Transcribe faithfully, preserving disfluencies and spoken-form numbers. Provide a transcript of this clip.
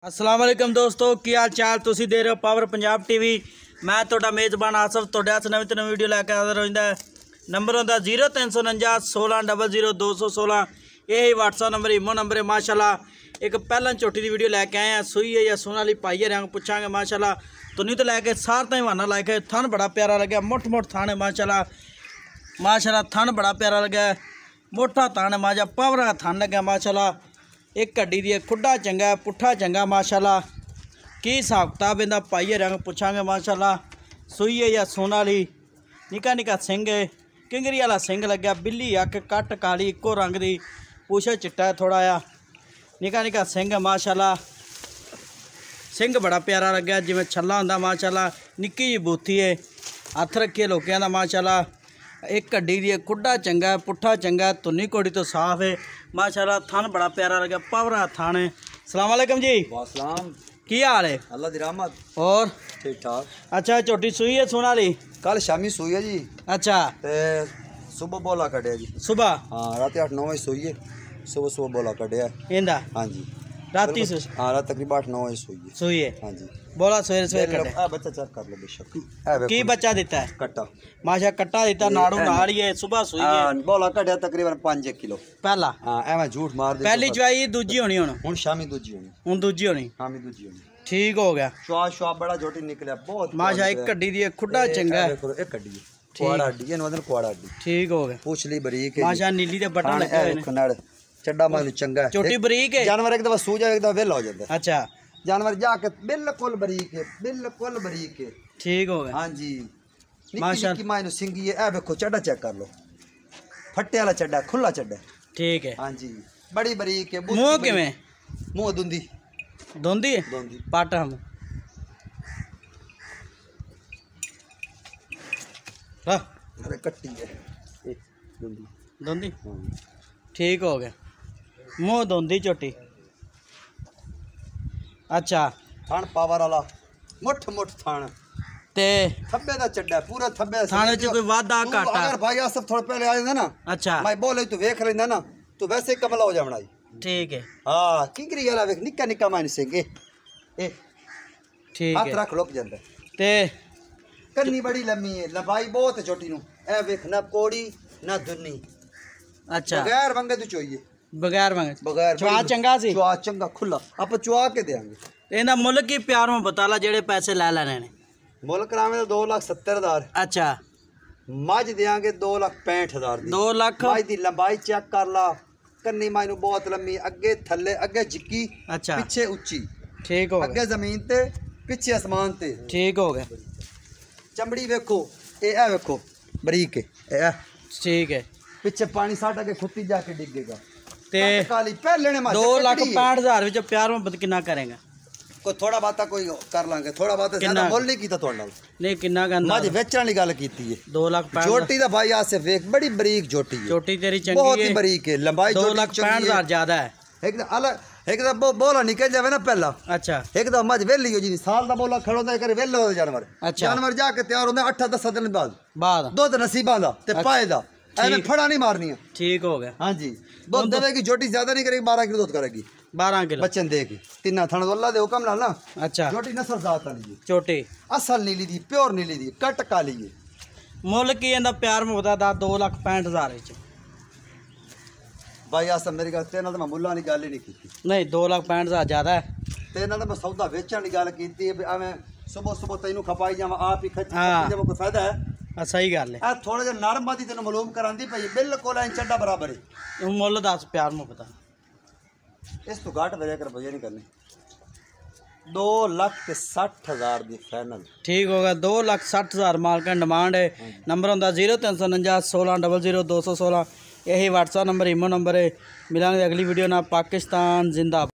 अस्सलाम वालेकुम दोस्तों, की हाल चाल? तुसी दे रहे हो पावर पंजाब टीवी। मैं तुहाडा मेज़बान आसफ तुहाडे हत्थ नवीं तो नवीं वीडियो लैके हाज़र होंदा है। नंबर होंदा जीरो तीन सौ उनंजा सोलह डबल जीरो दो सौ सोलह। यही व्हाट्सअप नंबर इमो नंबर है। माशाल्लाह एक पहला चोटी की वीडियो लैके आए हैं। सूई है या सोने वाली पाई है, रंग पुछांगे माशाल्लाह। तो नहीं तो लैके सार तक बहाना लाके थन बड़ा प्यारा लगे, मुठ मुठ थान है माशाल्लाह। माशाल्लाह थन बड़ा प्यारा लगे, मोटा थान है माशा पावर का थन लगे माशाल्लाह। एक कड्डी दी खुड्डा चंगा है, पुट्ठा चंगा माशाल्लाह। की हिसाब किताब इहदा पाइए रंग पुछांगे माशाल्लाह। सूई है या सोना वाली, निका निका सिंह है, किंगरी वाला सिंह लग्या, बिल्ली अख कट काली इक्को रंग दी, पूछा चिट्टा है थोड़ा आ, निका निका सिंह है माशाल्लाह। सिंह बड़ा प्यारा लग्या जिवें छल्ला हुंदा माशाल्लाह। निक्की जी बूथी है, हथ रखिए लोगों का माशाल्लाह। एक कड्डी दी खुड्डा चंगा है, पुट्ठा चंगा है, धुनी कोड़ी तो साफ है माशाल्लाह। थन बड़ा प्यारा लगा, पावरा थन है। सलाम वालेकुम जी। वासलाम। की हाल है? अल्लाह दी रहमत। और ठीक ठाक। अच्छा, झोटी सूई है सोना वाली? कल शामी सूई है जी। अच्छा, ते सुबह बोला कटिया जी। सुबह? हाँ, रात आठ नौ बजे सूई है, सुबह सुबह बोला कटिया। इंदा? हाँ जी। राती से? हाँ, रात तकरीबन आठ नौ बजे सूई है। सूई है? हाँ जी। बोला सवेरे सवेरे कटे? आ बच्चा चेक कर लो बेशक। की बच्चा देता है? कट्टा माशा कट्टा देता, नाड़ू नाल ही है, सुबह सूई है। हाँ, बोला कटिया तकरीबन पाँच किलो पहला। हाँ, एवं झूठ मार दे। पहली चवाई दूजी होनी हुण? हुण शामी दूजी होनी। हुण दूजी होनी? शामी दूजी होनी। ठीक हो गया। चुआ शुआ बड़ा झोटी निकलिया बहुत माशा। एक कड्डी दी खुड्डा चंगा है, एक कड्डी कुआड़ा हड्डी है, नोदन कुआड़ा हड्डी। ठीक हो गया। पूछ ली बरीक है माशा, नीली दे बटन लगे हुए ने। कन्नड़ चड्डा मालू चंगा है, छोटी बरीक है। जानवर एक दफा सू जाए एक दफा वेला हो जाता है। अच्छा, जानवर जाके बिल्कुल बरीक है, बिल्कुल बरीक है। ठीक हो गया। हाँ जी। माशाल्लाह। निक्की मायनू सिंगी है। ए देखो चड्डा चेक कर लो, फट्टे वाला चड्डा, खुला चड्डा। ठीक है। हाँ जी, बड़ी बरीक है। मुंह किवें? मुंह धुंदी धोंदी है? धुंदी पट हम अरे कट्टी है ए, धुंदी धोंदी। हाँ। ठीक हो गया। मुँह धोंदी झोटी। अच्छा, थान पावर वाला मुठ मुठ थान ते थब्बे दा चड्डा पूरा थब्बे थाने च कोई वादा तू घाटा? अगर भाई आसफ थोड़ा पहले आ जाता ना, अच्छा, मैं बोले तू वेख लेंदा ना, तू वैसे ही कमला हो जावना। ठीक है। हाँ, किंगरी वाला वेख निक्का निक्का माइन सिंह ए ए ठीक हाथ है। रख लुक जांदा। ते कन्नी बड़ी लम्मी है, लंबाई बहुत है छोटी नू। ए वेख ना कोड़ी ना दुन्नी, अच्छा, बगैर वंगे तू चोइए, बगैर मंगे बगैर चवा चंगा सी? चवा चंगा खुला, आप चवा के देंगे। इहदा मुੱਲ की प्यार में बता ला, जेड़े पैसे लै लेने ने? मुल करावे तो दो लाख सत्तर हजार। अच्छा, मझ देंगे दो लाख पैंठ हजार दी। दो लाख? मझ दी लंबाई चेक कर ला, कन्नी मायनू बहुत लम्मी, अगे थल्ले, अगे जिक्की, अच्छा, पिछे उच्ची, ठीक हो गया। अगे जमीन ते पिछे आसमान ते। ठीक हो गया। चमड़ी वेखो, ए ए वेखो बरीक है ए ए। ठीक है। पिछे पानी साटा के खुत्ती जाके डिगेगा। ते कट काली पहले ने मार दो लाख पैंठ हजार विच प्यार मोहब्बत कितना करेगा? कोई थोड़ा बाता कोई कर लांगे, थोड़ा बाता ज्यादा मुल नहीं कीता तोड़ नाल। नहीं, कितना कहंदा? मझ वेचण वाली गल कीती है। दो लाख पैंठ? झोटी दा भाई आ से वेख, बड़ी बरीक झोटी है। छोटी तेरी चंगी बहुत ही है, बरीक है, लंबाई दो झोटी लाख चंगी पैंठ है। हजार ज्यादा है। एक दा अलग एक दा बो, बोला निकल जावे ना पहला। अच्छा, एक दा मझ वेली हो जी, साल दा बोला खड़ोंदा करे वेला हो जानवर। अच्छा। जानवर जाके तैयार होंदा अठ दस दिन बाद बाद दुध नसीबां दा ते पाए दा, एने ठीक। फड़ा नहीं मारनी है। ठीक हो गया। हाँ जी, दुध देवेगी झोटी ज्यादा नहीं करेगी, बारह किलो दुध करेगी, बारह किलो बच्चन देगी। तिन्ना थण अल्लाह दे हुक्म नाल ना। अच्छा, झोटी नस्ल जात वाली जी, छोटी असल नीली दी, प्योर नीली दी, कट काली है। मुੱਲ की इहदा प्यार मोहब्बत दा? दो लाख पैंठ हजार विच। भाई आसम मेरी गल तेरे नाल मैं मुल्लां दी गल ही नहीं कीती। नहीं, दो लाख पैंठ हजार ज्यादा है। तेरे नाल मैं सौदा वेचण दी गल कीती है, एवें सुबह सुबह तैनू खपाई जावां आप ही खच हाँ। जब कोई फायदा है? आ सही गल है। आ थोड़ा जिहा नरम बादी तेनू मालूम करांदी पई, बिल्कुल ऐ चड्डा बराबर है। हुण मुੱਲ दस प्यार मोहब्बत दा। इस तो घट वजह कर वजह नहीं करनी। दो लाख ते सठ हजार दी फाइनल। ठीक होगा। दो लाख सठ हज़ार माल का डिमांड है। नंबर होंदा जीरो तीन सौ उनंजा सोलह डबल जीरो दो सौ सोलह। यही व्हाट्सअप नंबर इमो नंबर है। मिलांगे अगली वीडियो ना। पाकिस्तान जिंदाबाद।